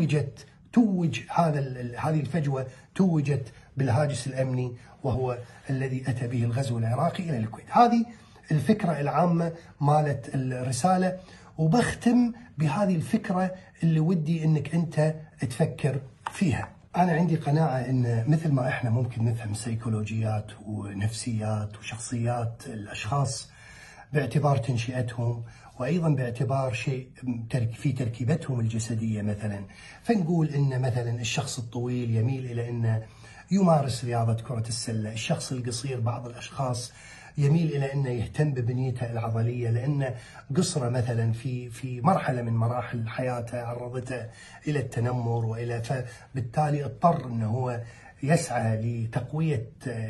توج هذه الفجوة توجت بالهاجس الأمني، وهو الذي أتى به الغزو العراقي إلى الكويت. هذه الفكرة العامة مالت الرسالة، وبختم بهذه الفكرة اللي ودي أنك أنت تفكر فيها. أنا عندي قناعة أن مثل ما إحنا ممكن نفهم سيكولوجيات ونفسيات وشخصيات الأشخاص باعتبار تنشئتهم، وأيضا باعتبار شيء في تركيبتهم الجسدية مثلا، فنقول أن مثلا الشخص الطويل يميل إلى أنه يمارس رياضة كرة السلة، الشخص القصير بعض الأشخاص يميل إلى أنه يهتم ببنيته العضلية، لأن قصره مثلا في مرحلة من مراحل حياته عرضته إلى التنمر فبالتالي اضطر أنه هو يسعى لتقوية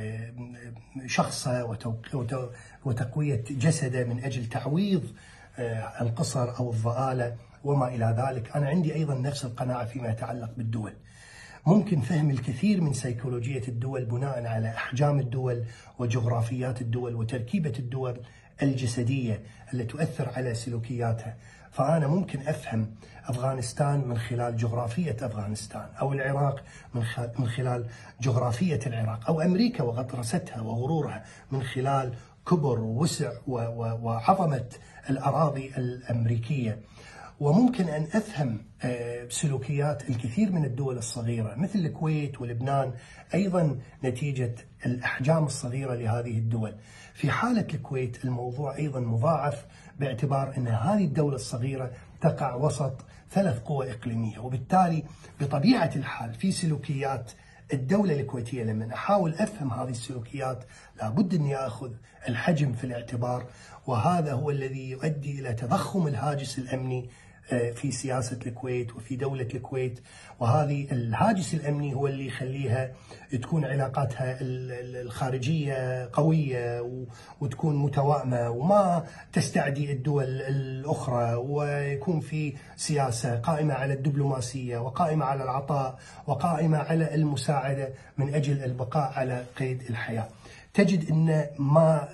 شخصه وتقوية جسده من أجل تعويض القصر أو الضآلة وما إلى ذلك. أنا عندي أيضا نفس القناعة فيما يتعلق بالدول. ممكن فهم الكثير من سيكولوجية الدول بناء على أحجام الدول وجغرافيات الدول وتركيبة الدول الجسدية التي تؤثر على سلوكياتها. فأنا ممكن أفهم أفغانستان من خلال جغرافية أفغانستان، أو العراق من خلال جغرافية العراق، أو أمريكا وغطرستها وغرورها من خلال كبر ووسع وعظمة الأراضي الأمريكية. وممكن أن أفهم سلوكيات الكثير من الدول الصغيرة مثل الكويت ولبنان أيضا نتيجة الأحجام الصغيرة لهذه الدول. في حالة الكويت الموضوع أيضا مضاعف باعتبار أن هذه الدولة الصغيرة تقع وسط 3 قوى إقليمية، وبالتالي بطبيعة الحال في سلوكيات الدولة الكويتية لما أحاول أفهم هذه السلوكيات لابد أني أخذ الحجم في الاعتبار، وهذا هو الذي يؤدي إلى تضخم الهاجس الأمني في سياسة الكويت وفي دولة الكويت. وهذه الهاجس الأمني هو اللي يخليها تكون علاقاتها الخارجية قوية وتكون متوائمة وما تستعدي الدول الأخرى، ويكون في سياسة قائمة على الدبلوماسية وقائمة على العطاء وقائمة على المساعدة من أجل البقاء على قيد الحياة. تجد أن ما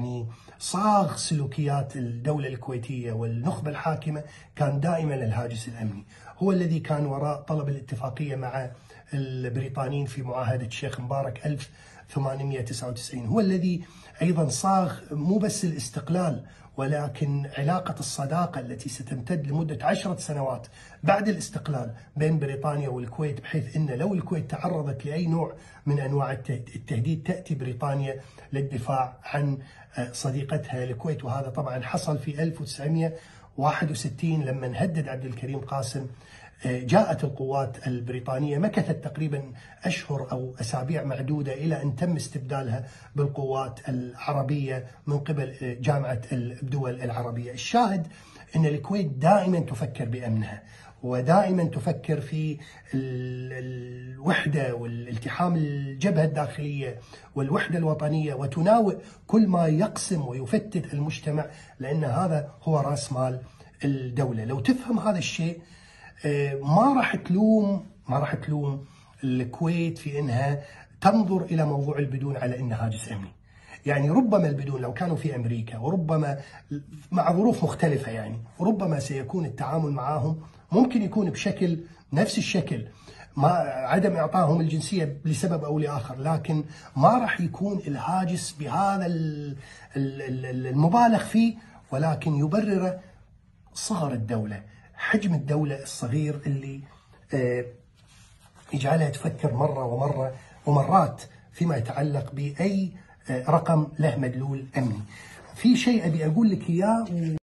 صاغ سلوكيات الدولة الكويتية والنخبة الحاكمة كان دائما الهاجس الأمني، هو الذي كان وراء طلب الاتفاقية مع البريطانيين في معاهدة الشيخ مبارك 1899، هو الذي أيضا صاغ مو بس الاستقلال ولكن علاقة الصداقة التي ستمتد لمدة 10 سنوات بعد الاستقلال بين بريطانيا والكويت، بحيث أن لو الكويت تعرضت لأي نوع من أنواع التهديد تأتي بريطانيا للدفاع عن صديقتها الكويت. وهذا طبعا حصل في 1961 لما هدد عبد الكريم قاسم. جاءت القوات البريطانية، مكثت تقريبا أشهر أو أسابيع معدودة إلى أن تم استبدالها بالقوات العربية من قبل جامعة الدول العربية. الشاهد أن الكويت دائما تفكر بأمنها، ودائما تفكر في الوحدة والالتحام الجبهة الداخلية والوحدة الوطنية، وتناوئ كل ما يقسم ويفتت المجتمع، لأن هذا هو رأس مال الدولة. لو تفهم هذا الشيء ما راح تلوم الكويت في انها تنظر الى موضوع البدون على انه هاجس امني. ربما البدون لو كانوا في امريكا، وربما مع ظروف مختلفه، ربما سيكون التعامل معهم ممكن يكون بشكل نفس الشكل، ما عدم اعطائهم الجنسيه لسبب او لاخر، لكن ما راح يكون الهاجس بهذا المبالغ فيه، ولكن يبرر صغر الدوله، حجم الدولة الصغير اللي يجعلها تفكر مرة ومرة ومرات فيما يتعلق بأي رقم له مدلول أمني. في شيء أبي أقول لك إياه